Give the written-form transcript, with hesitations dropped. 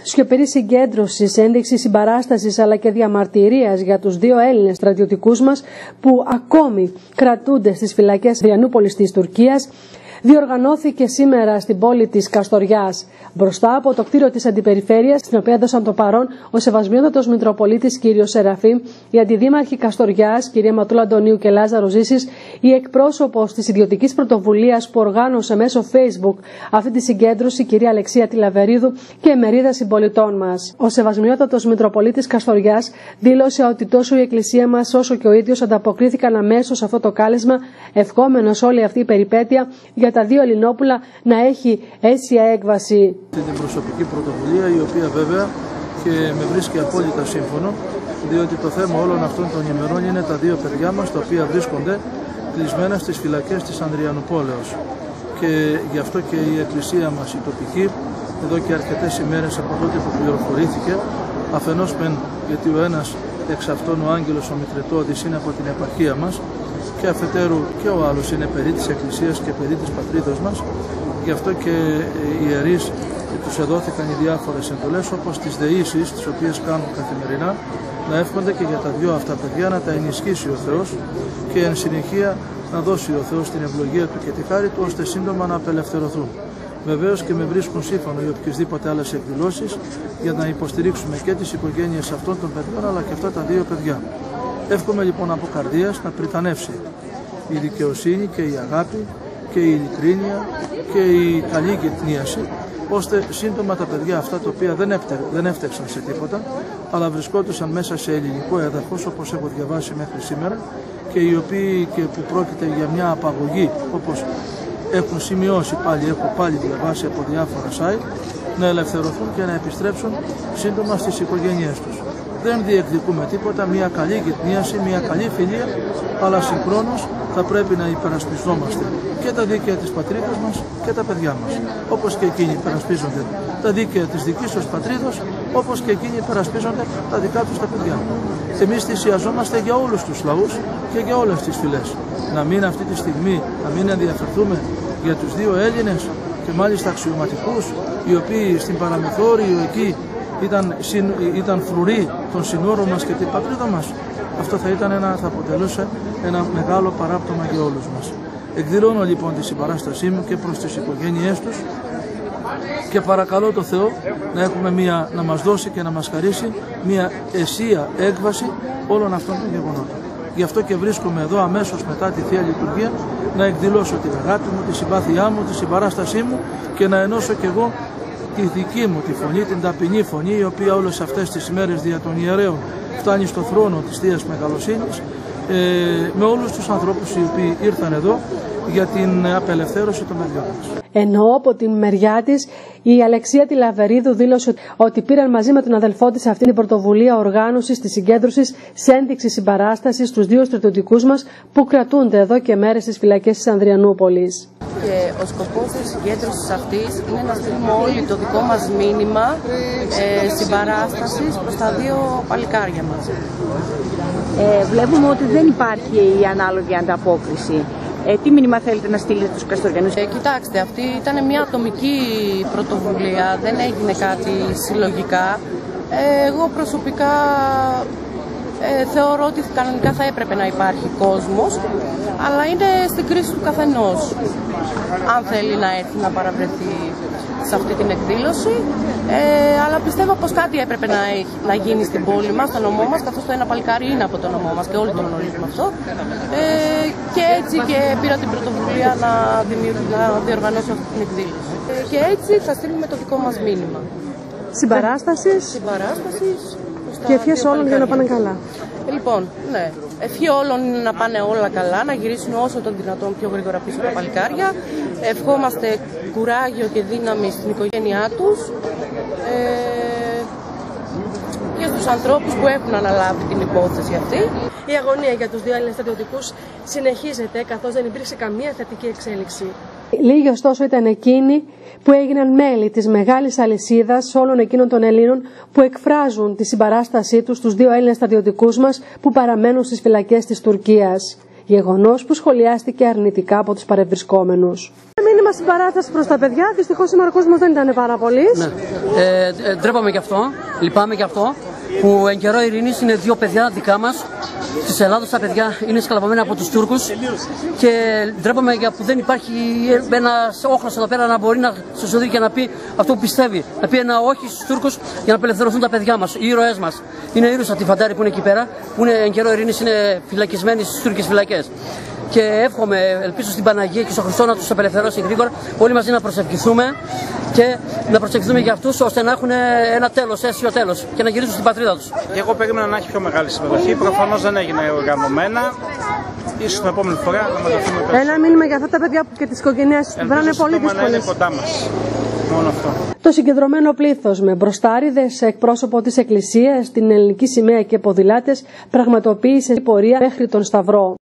σιωπηρή συγκέντρωση, ένδειξη συμπαράστασης αλλά και διαμαρτυρίας για τους 2 Έλληνες στρατιωτικούς μας που ακόμη κρατούνται στις φυλακές Ανδριανούπολης της Τουρκίας, διοργανώθηκε σήμερα στην πόλη της Καστοριάς, μπροστά από το κτίριο της Αντιπεριφέρειας, στην οποία έδωσαν το παρόν ο Σεβασμιότατος Μητροπολίτης κ. Σεραφείμ, οι αντιδήμαρχοι Καστοριάς, κ. Ματούλα Αντωνίου και Λάζαρος Ζήσης, η εκπρόσωπος της ιδιωτικής πρωτοβουλίας που οργάνωσε μέσω Facebook αυτή τη συγκέντρωση, κ. Αλεξία Τηλαβερίδου, και μερίδα συμπολιτών μας. Ο Σεβασμιότατος Μητροπολίτης Καστοριάς δήλωσε ότι τόσο η Εκκλησία μας όσο και ο ίδιος ανταποκρίθηκαν αμέσως σε αυτό το κάλεσμα, ευχόμενος όλη αυτή η περιπέτεια για τα 2 Ελληνόπουλα να έχει αίσια έκβαση. Την προσωπική πρωτοβουλία, η οποία βέβαια και με βρίσκει απόλυτα σύμφωνο, διότι το θέμα όλων αυτών των ημερών είναι τα 2 παιδιά μας, τα οποία βρίσκονται κλεισμένα στις φυλακές της Ανδριανουπόλεως. Και γι' αυτό και η Εκκλησία μας, η τοπική, εδώ και αρκετές ημέρες από τότε που πληροφορήθηκε, αφενός μεν γιατί ο ένας εξ αυτών ο Άγγελος ο Μητρετώδης είναι από την επαρχία μας, και αφετέρου και ο άλλος είναι περί της Εκκλησίας και περί της πατρίδος μας. Γι' αυτό και οι ιερείς τους εδόθηκαν οι διάφορες εντολές, όπως τις δεήσεις, τις οποίες κάνουν καθημερινά, να εύχονται και για τα 2 αυτά παιδιά να τα ενισχύσει ο Θεός και εν συνεχεία να δώσει ο Θεός την ευλογία του και τη χάρη του, ώστε σύντομα να απελευθερωθούν. Βεβαίως και με βρίσκουν σύμφωνο οι οποιασδήποτε άλλες εκδηλώσεις για να υποστηρίξουμε και τις οικογένειες αυτών των παιδιών αλλά και αυτά τα 2 παιδιά. Εύχομαι λοιπόν από καρδίας να πριτανεύσει η δικαιοσύνη και η αγάπη και η ειλικρίνεια και η καλή γετνίαση, ώστε σύντομα τα παιδιά αυτά, τα οποία δεν έφταξαν σε τίποτα, αλλά βρισκόντουσαν μέσα σε ελληνικό έδαφος, όπως έχω διαβάσει μέχρι σήμερα, και οι οποίοι και που πρόκειται για μια απαγωγή, όπως έχουν σημειώσει πάλι, έχω πάλι διαβάσει από διάφορα site, να ελευθερωθούν και να επιστρέψουν σύντομα στις οικογένειές τους. Δεν διεκδικούμε τίποτα, μια καλή γετνίαση, μια καλή φιλία, αλλά συγχρόνως θα πρέπει να υπερασπιζόμαστε και τα δίκαια της πατρίδας μας και τα παιδιά μας. Όπως και εκείνοι υπερασπίζονται τα δίκαια της δικής τους πατρίδος, όπως και εκείνοι υπερασπίζονται τα δικά τους τα παιδιά. Εμείς θυσιαζόμαστε για όλους τους λαούς και για όλες τις φυλές. Να μην αυτή τη στιγμή, να μην ενδιαφερθούμε για τους 2 Έλληνες και μάλιστα αξιωματικούς, οι οποίοι στην Παραμεθόριο εκεί ήταν φρουροί των συνόρων μας και την πατρίδα μας. Αυτό θα αποτελούσε ένα μεγάλο παράπτωμα για όλους μας. Εκδηλώνω λοιπόν τη συμπαράστασή μου και προς τις οικογένειές τους και παρακαλώ το Θεό να μας δώσει και να μας χαρίσει μια αισία έκβαση όλων αυτών των γεγονότων. Γι' αυτό και βρίσκομαι εδώ αμέσως μετά τη Θεία Λειτουργία να εκδηλώσω την αγάπη μου, τη συμπάθειά μου, τη συμπαράστασή μου και να ενώσω κι εγώ τη δική μου τη φωνή, την ταπεινή φωνή, η οποία όλες αυτές τις ημέρες δια των ιερέων φτάνει στο θρόνο της Θείας Μεγαλοσύνης, με όλους τους ανθρώπους οι οποίοι ήρθαν εδώ για την απελευθέρωση των παιδιών μας. Ενώ από την μεριά της η Αλεξία Τηλαβερίδου δήλωσε ότι πήραν μαζί με τον αδελφό της αυτή την πρωτοβουλία οργάνωσης της συγκέντρωσης σε ένδειξη συμπαράστασης στους 2 στρατιωτικούς μας που κρατούνται εδώ και μέρες στις φυλακές της Ανδριανούπολης. Και ο σκοπός της συγκέντρωσης αυτής είναι να στείλουμε όλοι το δικό μας μήνυμα συμπαράστασης προς τα 2 παλικάρια μας. Βλέπουμε ότι δεν υπάρχει η ανάλογη ανταπόκριση. Τι μήνυμα θέλετε να στείλετε στους Καστοριανούς? Κοιτάξτε, αυτή ήταν μια ατομική πρωτοβουλία, δεν έγινε κάτι συλλογικά. Εγώ προσωπικά θεωρώ ότι κανονικά θα έπρεπε να υπάρχει κόσμος, αλλά είναι στην κρίση του καθενός. Αν θέλει να έρθει να παραβρεθεί σε αυτή την εκδήλωση, αλλά πιστεύω πως κάτι έπρεπε να γίνει στην πόλη μας, στο νομό μας, καθώς το ένα παλικάρι είναι από το νομό μας και όλοι το γνωρίζουμε αυτό. Και έτσι και πήρα την πρωτοβουλία να διοργανώσω αυτή την εκδήλωση. Και έτσι θα στείλουμε το δικό μας μήνυμα. Συμπαράστασης και ευχές όλων για να πάνε καλά. Λοιπόν, ναι. Ευχή όλων είναι να πάνε όλα καλά, να γυρίσουν όσο το δυνατόν πιο γρήγορα πίσω τα παλικάρια. Ευχόμαστε κουράγιο και δύναμη στην οικογένειά τους και στους ανθρώπους που έχουν αναλάβει την υπόθεση αυτή. Η αγωνία για τους 2 Έλληνες στρατιωτικούς συνεχίζεται, καθώς δεν υπήρξε καμία θετική εξέλιξη. Λίγοι ωστόσο ήταν εκείνοι που έγιναν μέλη της μεγάλης αλυσίδας όλων εκείνων των Ελλήνων που εκφράζουν τη συμπαράστασή τους στους 2 Έλληνες στρατιωτικούς μας που παραμένουν στις φυλακές της Τουρκίας. Γεγονός που σχολιάστηκε αρνητικά από τους παρευρισκόμενους. μήνυμα συμπαράσταση προς τα παιδιά. Δυστυχώς σήμερα ο κόσμος δεν ήταν πάρα πολύ. Ναι. Ντρέπαμε γι' αυτό, λυπάμαι γι' αυτό. Που εν καιρό ειρήνης είναι δύο παιδιά δικά μας της Ελλάδος. Τα παιδιά είναι σκλαβωμένα από τους Τούρκους και ντρέπαμε για που δεν υπάρχει ένας όχλος εδώ πέρα να μπορεί να σωσοδεί και να πει αυτό που πιστεύει. Να πει ένα όχι στους Τούρκους για να απελευθερωθούν τα παιδιά μας, οι ήρωές μας. Είναι ήρωες από τη Φαντάρη που είναι εκεί πέρα, που είναι εν καιρό ειρήνης είναι φυλακισμένοι στις τουρκικές φυλακές. Και εύχομαι, ελπίζω στην Παναγία και στον Χριστό να τους απελευθερώσει γρήγορα, όλοι μαζί να προσευχηθούμε και να προσευχηθούμε για αυτούς ώστε να έχουν ένα τέλος, αίσιο τέλος και να γυρίσουν στην πατρίδα τους. Εγώ περίμενα να έχει πιο μεγάλη συμμετοχή, προφανώς δεν έγινε οργανωμένα. Ίσως την επόμενη φορά να μαζευτούμε περισσότερο. Ένα μήνυμα για αυτά τα παιδιά και τις οικογένειες που είναι πολύ δύσκολες. Να είναι κοντά μας. Μόνο αυτό. Το συγκεντρωμένο πλήθος με μπροστάριδες, εκπρόσωπο της Εκκλησίας, την ελληνική σημαία και ποδηλάτες πραγματοποίησε πορεία μέχρι τον Σταυρό.